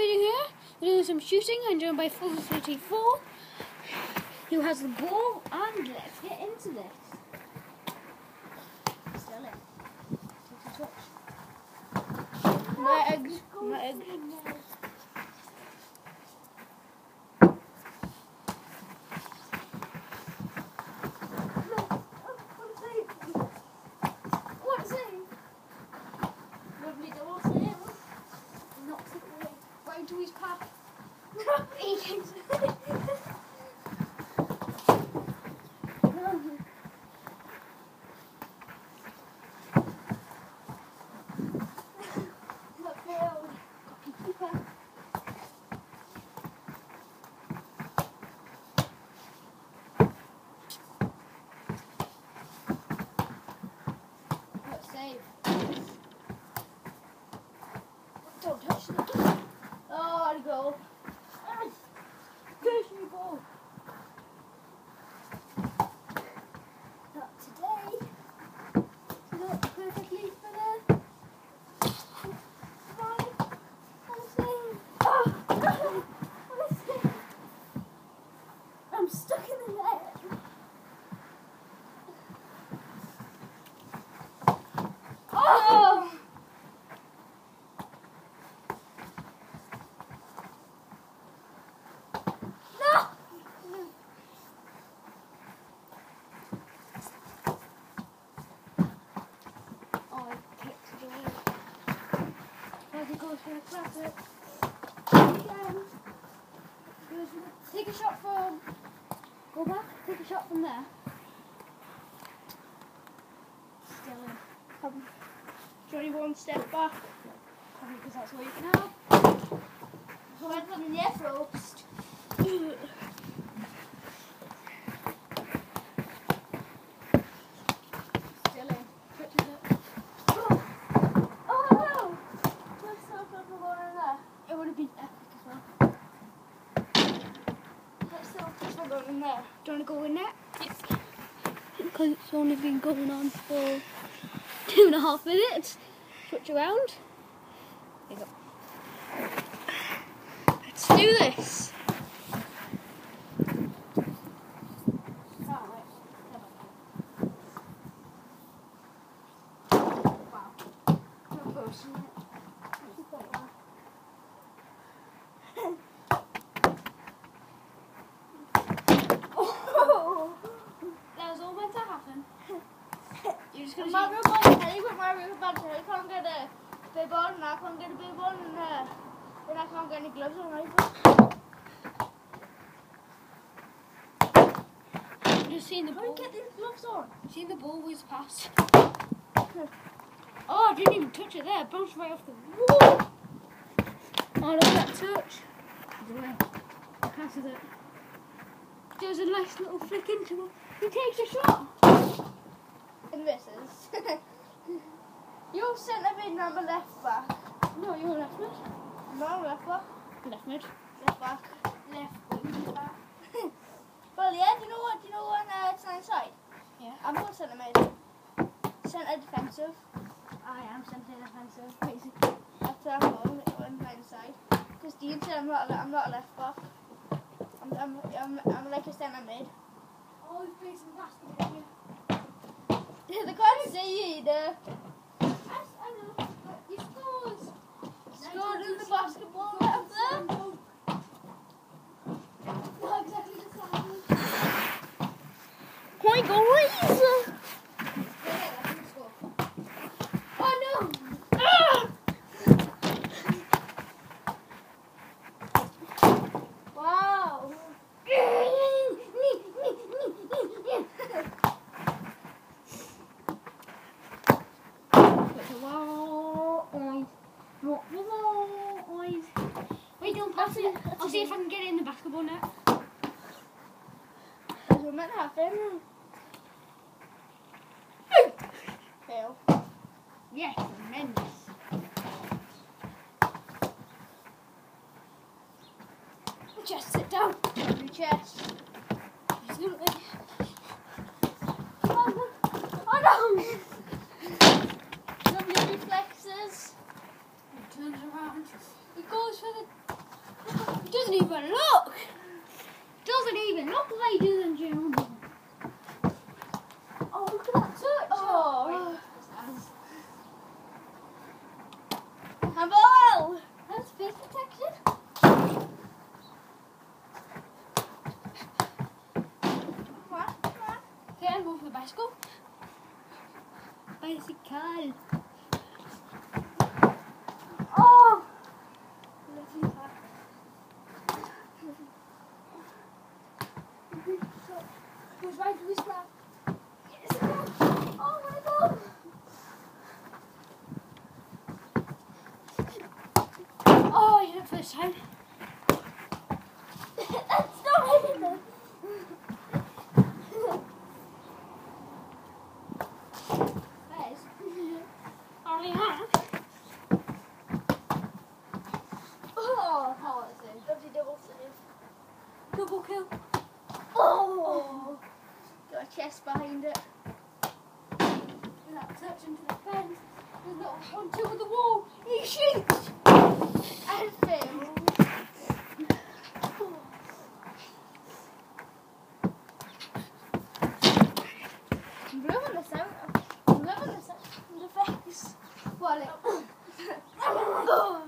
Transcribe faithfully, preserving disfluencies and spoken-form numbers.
video here. We're doing some shooting and joined by four thirty-four, who has the ball, and let's get into this. Still in. Take a touch. My eggs. My eggs. What's in? Lovely double save. Knocks it away. Right into his path. He takes it. That failed. Keeper. Not safe. Don't touch it. Oh, I'd go. Push me, ball. Not today. Not perfectly for the. Right. Honestly. Oh, honestly. I'm stuck in the net. Oh! Oh, I kicked it away. As he goes for the classic. Again. Goes for the, take a shot from. Go back, take a shot from there. Still in. Probably. Johnny one step back. Probably because that's all you can have. So I put in the net first. Still in. Touches it. Oh, oh no! There's so much more in there. It would have been epic as well. There's so much more going in there. Do you want to go in there? Yes. Because it's only been going on for two and a half minutes. Switch around. There you go. Let's do this. Oh, that was all meant to happen. You're just gonna Mario Balotelli, but Mario Balotelli can't get a big ball, and I can't get a big ball, and uh, then I can't get any gloves on either. You've seen the ball. How do you get these gloves on? You've seen the ball whiz past. Oh, I didn't even touch it there. It bounced right off the wall. Oh, look at that touch. He's away. Passes it. Does a nice little flick into it. He takes a shot. And misses. You're centre mid and I'm a left back. No, you're left mid. No, left back. Left mid. Left back. Left wing back. Well, yeah, do you know what? Do you know when uh, it's inside? Yeah. I'm not centre mid. Centre defensive. I am centre defensive, basically. That's our goal when I'm inside. Because Dean said I'm not, I'm not a left back. I'm, I'm, I'm, I'm like a centre mid. Oh, he's playing some basketball here. They can't see you either. Yes, I know. But he scores. Scored in the basketball up there. Not exactly the same. Point goalies. Oh no! Ah! Wow! Wait, don't pass it. I'll see if I can get it in the basketball net. That's what meant to happen. Fail. Yes, tremendous. Just sit down. On your chest. Oh no! Lovely reflexes. He turns around. He goes for the Doesn't even look. Doesn't even look, ladies and gentlemen. Oh, look at that touch. Oh. Handball. That's face protection. Come on, come on. Okay, I'm going for the bicycle. Bicycle. Oh. Goes right to his lap. Yes. Oh my God. Oh, I hit it first time. That's not hitting it. Guys. Only half. Oh, how is it? Lovely double save. Double kill. Oh. Got a chest behind it. Without touching to the fence. There's not one two with the wall. He shoots. And failed. I'm loving this out. I'm loving this out. The face. Well, it, Oh.